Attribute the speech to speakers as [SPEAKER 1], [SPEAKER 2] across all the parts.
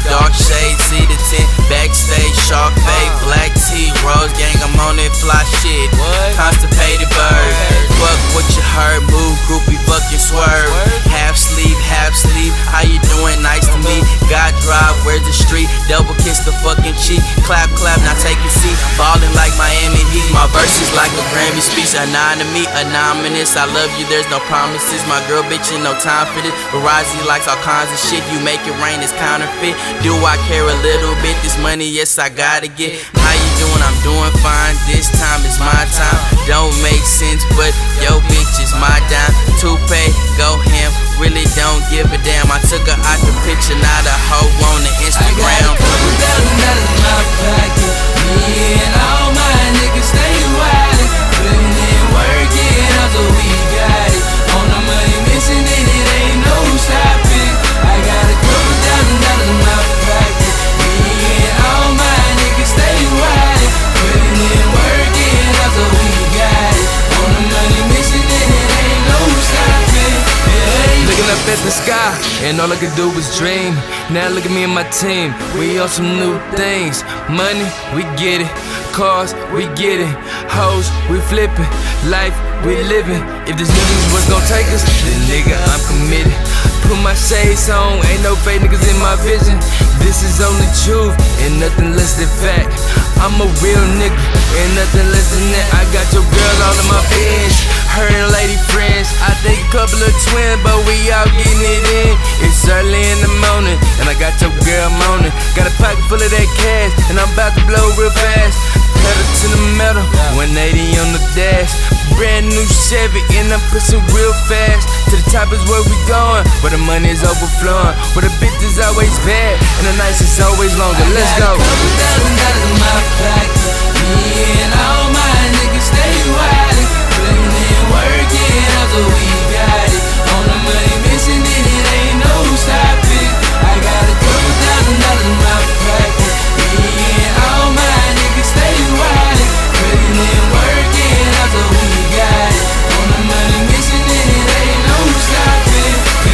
[SPEAKER 1] dark shade, see the tint, backstage, shark fade, black tea, rose gang, I'm on that fly shit. Constipated bird, fuck what you heard, move, groupie, fucking swerve. Half sleep, how you doing? Nice to meet. God drive, where's the street? Double kiss the fucking cheek. Clap, now take a seat. Ballin' like Miami Heat. My verse is like a Grammy speech. Anonymous, I love you, there's no promises. My girl bitchin', no time for this. Verizon likes all kinds of shit. You make it rain, it's counterfeit. Do I care a little bit? This money, yes, I gotta get. How you doing? I'm doing fine. This time is my time. Don't make sense, but yo, bitch is my dime. Toupee, go ham. Really don't give a damn. I took her out the picture, now the hoe on the Instagram.
[SPEAKER 2] I got a couple $1,000 in my pocket. Me and all my niggas stay wildin', putting in work, yeah, so we got it. On the money mission, and it ain't no stopping. I got a couple $1,000 in my pocket. Me and all my niggas stay wildin', putting in work, yeah, so we got it. On the money mission, and it ain't no stopping.
[SPEAKER 3] Looking up at the sky, and all I could do was dream. Now look at me and my team, we on some new things. Money, we get it. Cars, we get it. Hoes, we flippin'. Life, we living. If this niggas was gon' take us, then nigga, I'm committed. Put my shades on, ain't no fake niggas in my vision. This is only truth, and nothing less than fact. I'm a real nigga, and nothing less than that. I got your girl all in my bench, her and lady friends. I think a couple of twins, but we all getting it in. It's early in the morning, and I got your girl moaning. Got a pocket full of that cash, and I'm about to blow real fast. Pedal to the metal, 180 on the dash. Brand new Chevy, and I'm pushing real fast. To the top is where we going, where the money is overflowing, where the bitch is always bad, and the nights is always longer. Let's go.
[SPEAKER 2] I got a couple $1,000 in my pocket. Me and all my niggas stay wildin', putting in work, yeah, so we got it. On the money mission, and it ain't no stopping. I got a couple $1,000 in my pocket. Me and all my niggas stay wildin', putting in work, yeah, so we got it. On the money mission, and it ain't no stopping.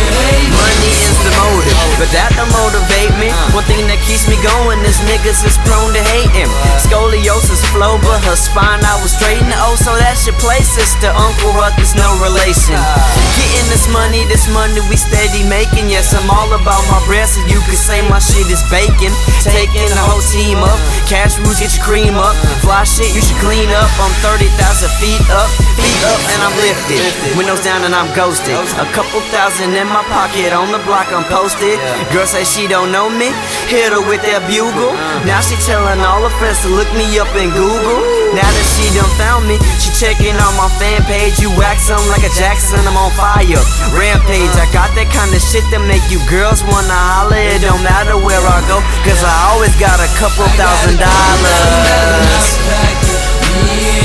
[SPEAKER 4] Money is the motive, but that don't motivate me. One thing that keeps me going is niggas is prone to hating. Scoliosis flow, but her spine I was straightening. Oh, so that's your place, sister, Uncle Ruckus, no relation. Getting this money we steady making. Yes, I'm all about my bread, so you could say my shit is bacon. Taking the whole team up, cash rules get your cream up. Fly shit you should clean up. I'm 30,000 feet up, and I'm lifted. Windows down and I'm ghosted. A couple thousand in my pocket, on the block I'm posted. Girl say she don't know me, hit her with that bugle. Now she telling all her friends to look me up in Google. Now that she done found me, she checking on my fan page. You wax them like a Jackson, I'm on fire. Rampage, I got that kind of shit that make you girls wanna holler. It don't matter where I go, cause I always got a couple $1,000.
[SPEAKER 2] Yeah.